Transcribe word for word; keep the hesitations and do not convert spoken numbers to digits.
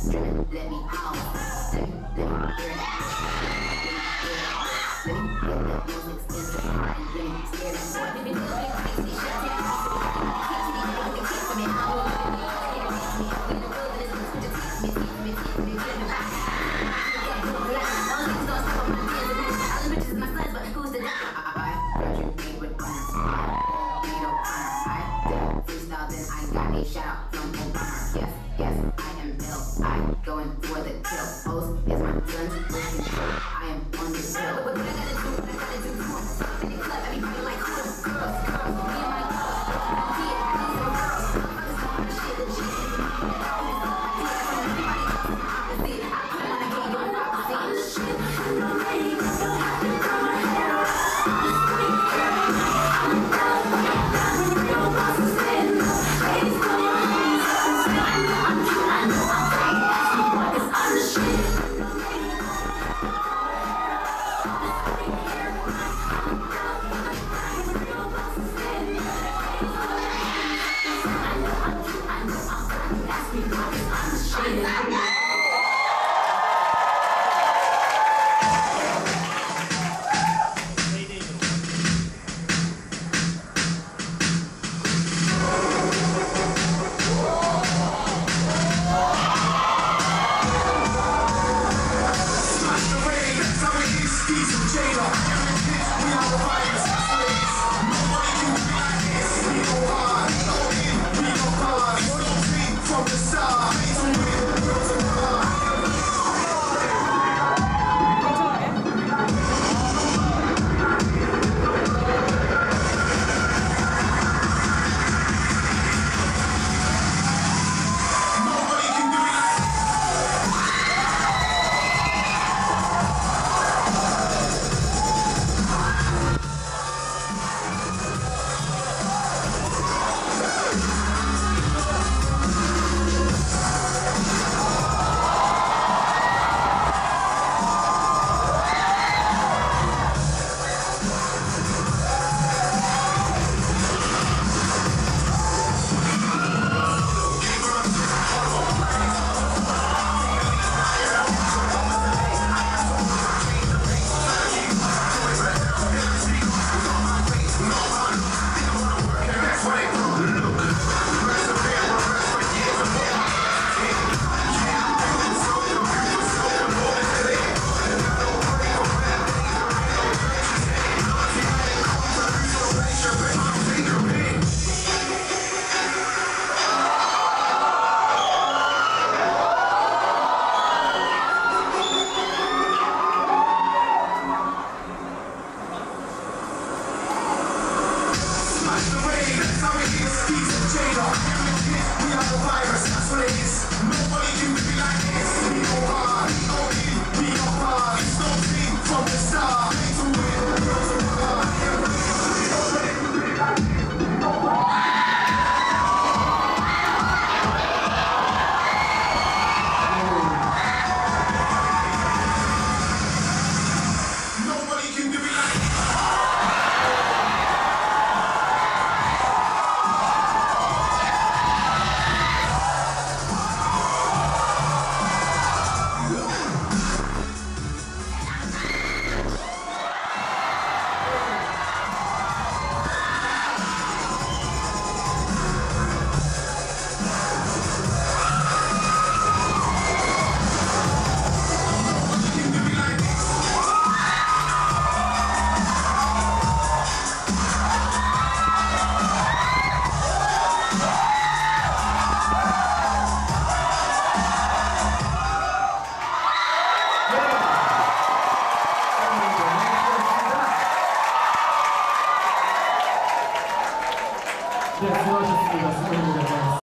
Let me out. Let me, let me hear it. Let me get the most expensive part and let me scare that boy. Let me do it, let me shut down. Keep me, keep me, keep me out. We the wilderness, we the teach me, teach me, teach me, get me back. All these gonna stop on my hands and then all the bitches is my sons, but who's the doctor? I got you made with honors. Ain't no honor. I freestyle, then I got a shout out from Obama. Yes, yes, I am Bill. I'm going for the kill. Host is my son's listen. I am on this hill. What I gotta do, what I gotta do, come on. In the club, everybody